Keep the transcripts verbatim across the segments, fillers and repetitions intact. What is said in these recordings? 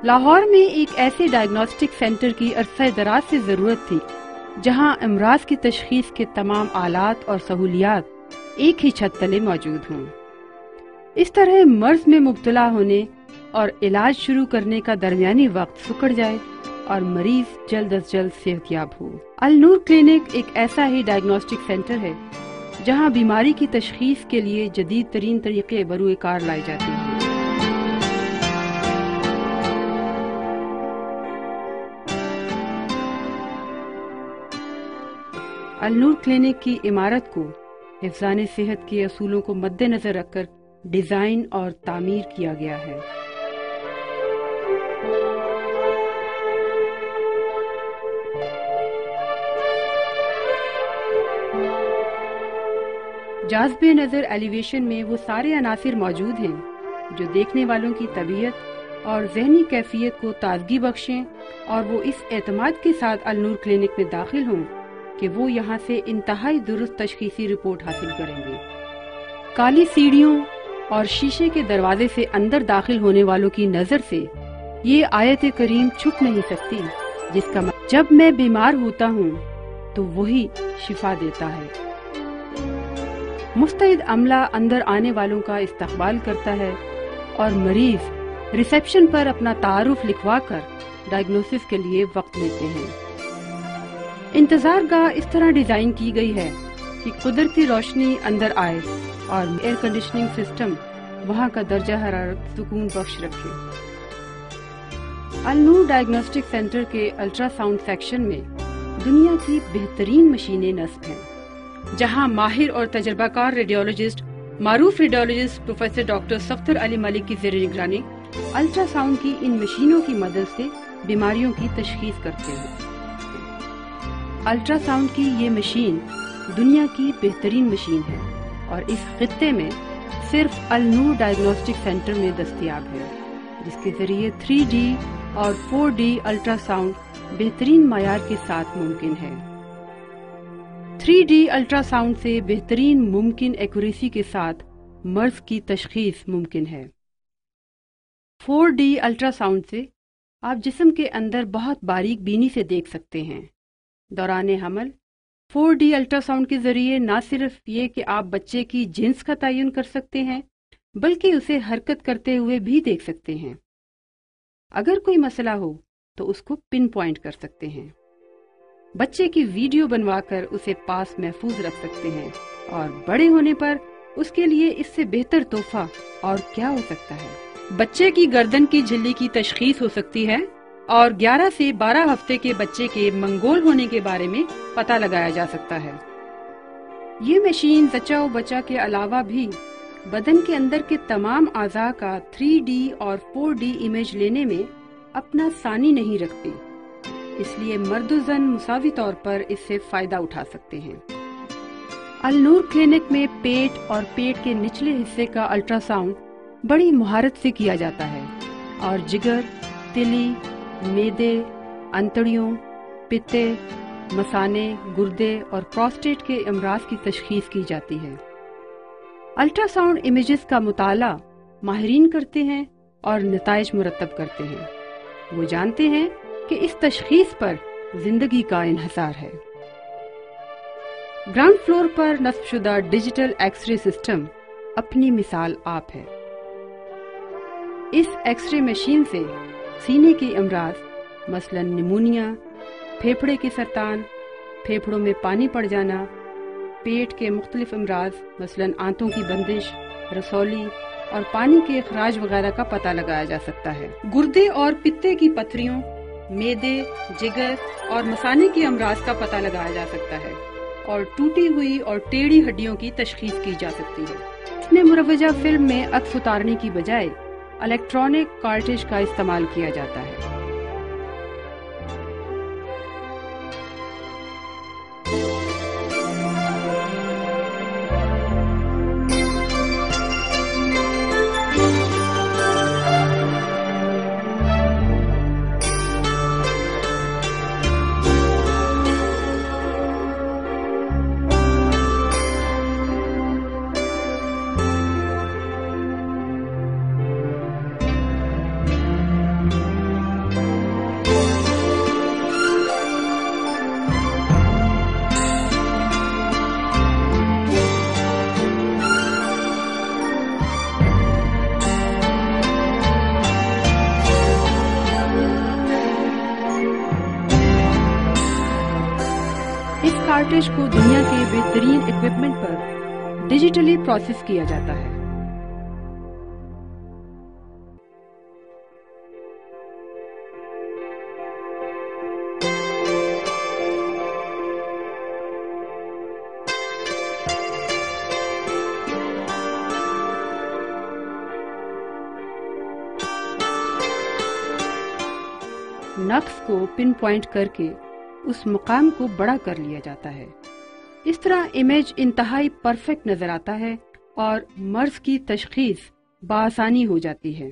لاہور میں ایک ایسے ڈائگنوسٹک سینٹر کی عرصہ دراز سے ضرورت تھی جہاں امراض کی تشخیص کے تمام آلات اور سہولیات ایک ہی چھت تلے موجود ہوں۔ اس طرح مرض میں مبتلا ہونے اور علاج شروع کرنے کا درمیانی وقت سکڑ جائے اور مریض جلد از جلد صحت یاب ہو۔ النور کلینک ایک ایسا ہی ڈائگنوسٹک سینٹر ہے جہاں بیماری کی تشخیص کے لیے جدید ترین طریقے بروئے کار لائے جاتے ہیں۔ النور کلینک کی عمارت کو حفظان صحت کے اصولوں کو مد نظر رکھ کر ڈیزائن اور تعمیر کیا گیا ہے۔ جاذب نظر ایلیویشن میں وہ سارے عناصر موجود ہیں جو دیکھنے والوں کی طبیعت اور ذہنی کیفیت کو تازگی بخشیں اور وہ اس اعتماد کے ساتھ النور کلینک میں داخل ہوں کہ وہ یہاں سے انتہائی درست تشخیصی رپورٹ حاصل کریں گے۔ کالی سیڑھیوں اور شیشے کے دروازے سے اندر داخل ہونے والوں کی نظر سے یہ آیت کریم چھپ نہیں سکتی، جس کا مطلب جب میں بیمار ہوتا ہوں تو وہی شفا دیتا ہے۔ مستعد عملہ اندر آنے والوں کا استقبال کرتا ہے اور مریض ریسیپشن پر اپنا تعارف لکھوا کر ڈائگنوسس کے لیے وقت لیتے ہیں۔ انتظار گاہ اس طرح ڈیزائن کی گئی ہے کہ قدرتی روشنی اندر آئے اور ایئر کنڈیشننگ سسٹم وہاں کا درجہ حرارت سکون بخش رکھے۔ النور ڈائگنوسٹک سینٹر کے الٹرا ساؤنڈ سیکشن میں دنیا کی بہترین مشینیں نصب ہیں، جہاں ماہر اور تجربہ کار ریڈیولوجسٹ معروف radiologist professor doctor Safdar Ali Malik کی زیر نگرانی الٹرا ساؤنڈ کی ان مشینوں کی مدد سے بیماریوں کی تشخیص کرتے ہیں۔ الٹرا ساؤنڈ کی یہ مشین دنیا کی بہترین مشین ہے اور اس خطے میں صرف النور ڈائگنوسٹک سینٹر میں دستیاب ہے، جس کے ذریعے تھری ڈی اور فور ڈی الٹرا ساؤنڈ بہترین معیار کے ساتھ ممکن ہے۔ تھری ڈی الٹرا ساؤنڈ سے بہترین ممکن ایکوریسی کے ساتھ مرض کی تشخیص ممکن ہے۔ فور ڈی الٹرا ساؤنڈ سے آپ جسم کے اندر بہت باریک بینی سے دیکھ سکتے ہیں۔ دوران حمل فور ڈی الٹرا ساؤنڈ کے ذریعے نہ صرف یہ کہ آپ بچے کی جنس کا تعین کر سکتے ہیں بلکہ اسے حرکت کرتے ہوئے بھی دیکھ سکتے ہیں۔ اگر کوئی مسئلہ ہو تو اس کو پن پوائنٹ کر سکتے ہیں۔ بچے کی ویڈیو بنوا کر اسے پاس محفوظ رکھ سکتے ہیں اور بڑے ہونے پر اس کے لیے اس سے بہتر تحفہ اور کیا ہو سکتا ہے۔ بچے کی گردن کی جھلی کی تشخیص ہو سکتی ہے اور گیارہ سے بارہ ہفتے کے بچے کے منگول ہونے کے بارے میں پتہ لگایا جا سکتا ہے۔ یہ مشین زچہ و بچہ کے علاوہ بھی بدن کے اندر کے تمام اعضاء کا تھری ڈی اور فور ڈی امیج لینے میں اپنا ثانی نہیں رکھتی، اس لیے مرد و زن مساوی طور پر اس سے فائدہ اٹھا سکتے ہیں۔ النور کلینک میں پیٹ اور پیٹ کے نچلے حصے کا الٹرا ساؤنڈ بڑی مہارت سے کیا جاتا ہے اور جگر، تلی، میدے، انتڑیوں، پتے، مثانے، گردے اور پروسٹیٹ کے امراض کی تشخیص کی جاتی ہے۔ الٹرا ساؤنڈ امیجز کا مطالعہ ماہرین کرتے ہیں اور نتائج مرتب کرتے ہیں۔ وہ جانتے ہیں کہ اس تشخیص پر زندگی کا انحصار ہے۔ گراؤنڈ فلور پر نصب شدہ ڈیجیٹل ایکس رے سسٹم اپنی مثال آپ ہے۔ اس ایکس رے مشین سے سینے کے امراض مثلا نمونیا، پھیپھڑے کے سرطان، پھیپھڑوں میں پانی پڑ جانا، پیٹ کے مختلف امراض مثلا آنتوں کی بندش، رسولی اور پانی کے اخراج وغیرہ کا پتہ لگایا جا سکتا ہے۔ گردے اور پتے کی پتھریوں، میدے، جگر اور مثانے کے امراض کا پتہ لگایا جا سکتا ہے اور ٹوٹی ہوئی اور ٹیڑھی ہڈیوں کی تشخیص کی جا سکتی ہے۔ اس میں مروجہ فلم میں عکس اتارنے کی بجائے الیکٹرانک کارٹریج کا استعمال کیا جاتا ہے۔ کارٹریج کو دنیا کے بہترین اکوپمنٹ پر ڈیجیٹلی پروسیس کیا جاتا ہے۔ نقص کو پن پوائنٹ کر کے اس مقام کو بڑا کر لیا جاتا ہے۔ اس طرح امیج انتہائی پرفیکٹ نظر آتا ہے اور مرض کی تشخیص بآسانی ہو جاتی ہے۔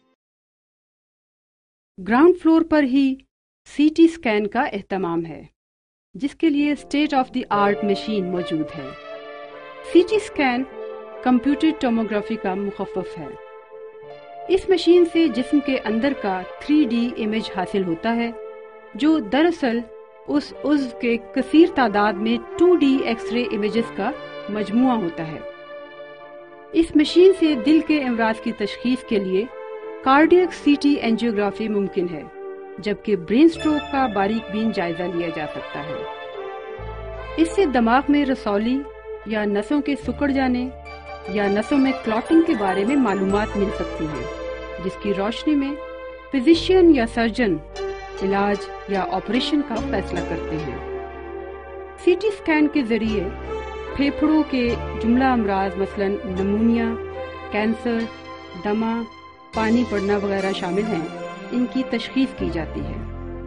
گراؤنڈ فلور پر ہی سی ٹی اسکین کا اہتمام ہے، جس کے لیے state of the art machine موجود ہے۔ C T scan computer tomography کا مخفف ہے۔ اس مشین سے جسم کے اندر کا تھری ڈی امیج حاصل ہوتا ہے، جو دراصل اس عضو کے کثیر تعداد میں two D X ray images کا مجموعہ ہوتا ہے۔ اس مشین سے دل کے امراض کی تشخیص کے لیے کارڈیاک سی ٹی اینجیوگرافی ممکن ہے، جبکہ برین سٹروک کا باریک بین جائزہ لیا جا سکتا ہے۔ اس سے دماغ میں رسولی یا نسوں کے سکڑ جانے یا نسوں میں کلاٹنگ کے بارے میں معلومات مل سکتی ہیں، جس کی روشنی میں فزیشین یا سرجن علاج یا آپریشن کا فیصلہ کرتے ہیں۔ سی ٹی اسکین کے ذریعے پھیپھڑوں کے جملہ امراض مثلاً نمونیا، کینسر، دمہ، پانی پڑنا وغیرہ شامل ہیں، ان کی تشخیص کی جاتی ہے۔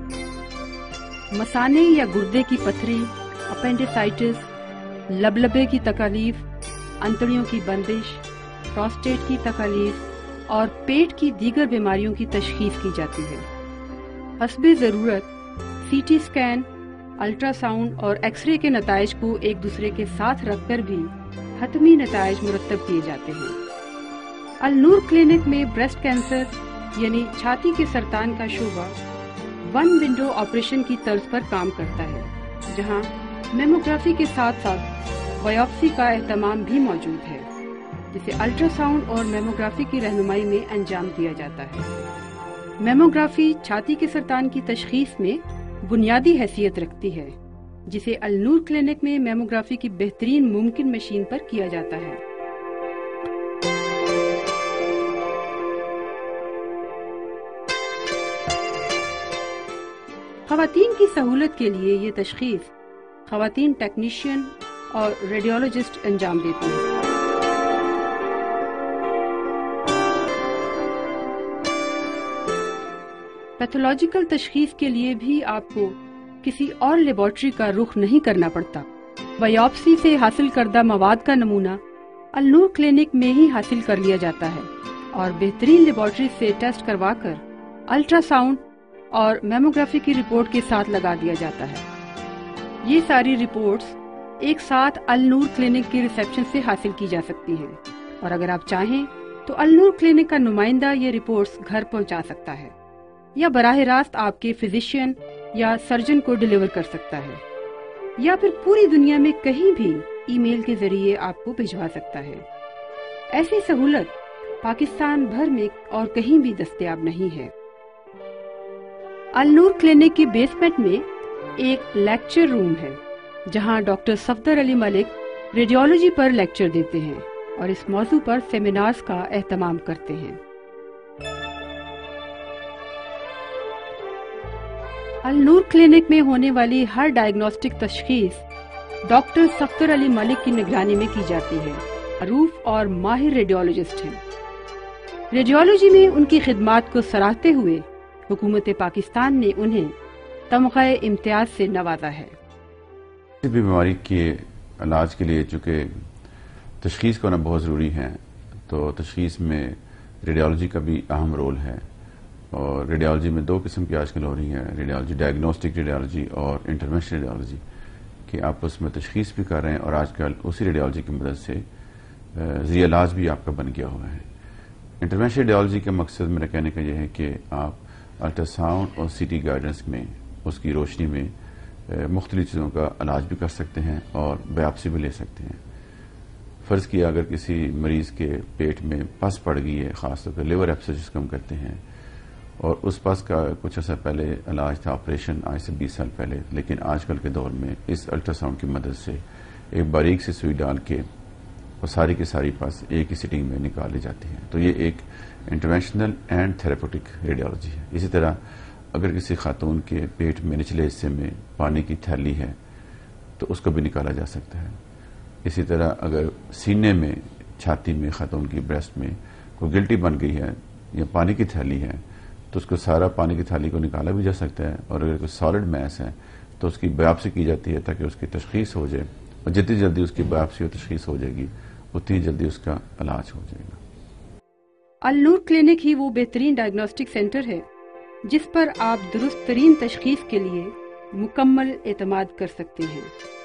مثانے یا گردے کی پتھری، اپینڈیسائٹس، لبلبے کی تکالیف، انتڑیوں کی بندش، پروسٹیٹ کی تکالیف اور پیٹ کی دیگر بیماریوں کی تشخیص کی جاتی ہے۔ حسب ضرورت C T scan, ultrasound اور ایکس رے کے نتائج کو ایک دوسرے کے ساتھ رکھ کر بھی حتمی نتائج مرتب کیے جاتے ہیں۔ النور کلینک میں بریسٹ کینسر یعنی چھاتی کے سرطان کا شعبہ ون ونڈو آپریشن کی طرز پر کام کرتا ہے، جہاں میموگرافی کے ساتھ ساتھ بایوپسی کا اہتمام بھی موجود ہے، جسے الٹرا ساؤنڈ اور میموگرافی کی رہنمائی میں انجام دیا جاتا ہے۔ میموگرافی چھاتی کے سرطان کی تشخیص میں بنیادی حیثیت رکھتی ہے، جسے النور کلینک میں میموگرافی کی بہترین ممکن مشین پر کیا جاتا ہے۔ خواتین کی سہولت کے لیے یہ تشخیص خواتین ٹیکنیشین اور ریڈیولوجسٹ انجام دیتی ہیں۔ پیتھولوجیکل تشخیص کے لیے بھی آپ کو کسی اور لیبارٹری کا رخ نہیں کرنا پڑتا۔ بایوپسی سے حاصل کردہ مواد کا نمونہ النور کلینک میں ہی حاصل کر لیا جاتا ہے اور بہترین لیبارٹری سے ٹیسٹ کروا کر الٹرا ساؤنڈ اور میموگرافی کی رپورٹ کے ساتھ لگا دیا جاتا ہے۔ یہ ساری رپورٹس ایک ساتھ النور کلینک کی ریسیپشن سے حاصل کی جا سکتی ہیں، اور اگر آپ چاہیں تو النور کلینک کا نمائندہ یہ رپورٹس گھر پہنچا سکتا ہے یا براہ راست آپ کے فزیشین یا سرجن کو ڈیلیور کر سکتا ہے، یا پھر پوری دنیا میں کہیں بھی ای میل کے ذریعے آپ کو بھجوا سکتا ہے۔ ایسی سہولت پاکستان بھر میں اور کہیں بھی دستیاب نہیں ہے۔ النور کلینک کی بیسمنٹ میں ایک لیکچر روم ہے، جہاں ڈاکٹر صفدر علی ملک ریڈیولوجی پر لیکچر دیتے ہیں اور اس موضوع پر سیمینارز کا اہتمام کرتے ہیں۔ النور کلینک میں ہونے والی ہر ڈائگنوسٹک تشخیص ڈاکٹر صفدر علی ملک کی نگرانی میں کی جاتی ہے۔ معروف اور ماہر ریڈیولوجسٹ ہیں۔ ریڈیولوجی میں ان کی خدمات کو سراہتے ہوئے حکومت پاکستان نے انہیں تمغہ امتیاز سے نوازا ہے۔ کسی بھی بیماری کے علاج کے لیے چونکہ تشخیص کا ہونا بہت ضروری ہے، تو تشخیص میں ریڈیولوجی کا بھی اہم رول ہے، اور ریڈیولوجی میں دو قسم کی آج کل ہو رہی ہے، ریڈیولوجی ڈائگنوسٹک ریڈیولوجی اور انٹرونشن ریڈیولوجی، کہ آپ اس میں تشخیص بھی کر رہے ہیں اور آج کل اسی ریڈیولوجی کی مدد سے ذریعہ علاج بھی آپ کا بن گیا ہوا ہے۔ انٹرونشن ریڈیولوجی کا مقصد میرا کہنے کا یہ ہے کہ آپ الٹرا ساؤنڈ اور سی ٹی گائیڈنس میں اس کی روشنی میں مختلف چیزوں کا علاج بھی کر سکتے ہیں اور بایوپسی بھی لے سکتے ہیں۔ فرض کیا اگر کسی مریض کے پیٹ میں پس پڑ گئی ہے، خاص طور پر لیور ایبسس جس کو ہم کہتے ہیں، اور اس پاس کا کچھ عرصہ پہلے علاج تھا آپریشن، آج سے بیس سال پہلے، لیکن آج کل کے دور میں اس الٹرا ساؤنڈ کی مدد سے ایک باریک سی سوئی ڈال کے وہ ساری کی ساری پاس ایک ہی سٹنگ میں نکال لی جاتی ہے. تو یہ ایک انٹرونشنل اینڈ تھراپیوٹک ریڈیالوجی ہے. اسی طرح اگر کسی خاتون کے پیٹ میں نچلے حصے میں پانی کی تھیلی ہے تو اس کو بھی نکالا جا سکتا ہے. اسی طرح اگر سینے میں، چھاتی میں، خاتون کی بریسٹ میں کوئی گلٹی بن گئی ہے یا پانی کی تھیلی ہے تو اس کو سارا پانی کی تھیلی کو نکالا بھی جا سکتا ہے. اور اگر کوئی سالڈ میس ہے تو اس کی بایوپسی کی جاتی ہے تاکہ اس کی تشخیص ہو جائے، اور جتنی جلدی اس کی بایوپسی اور تشخیص ہو جائے گی اتنی جلدی اس کا علاج ہو جائے گا. النور کلینک ہی وہ بہترین ڈائگنوسٹک سینٹر ہے جس پر آپ درست ترین تشخیص کے لیے مکمل اعتماد کر سکتے ہیں.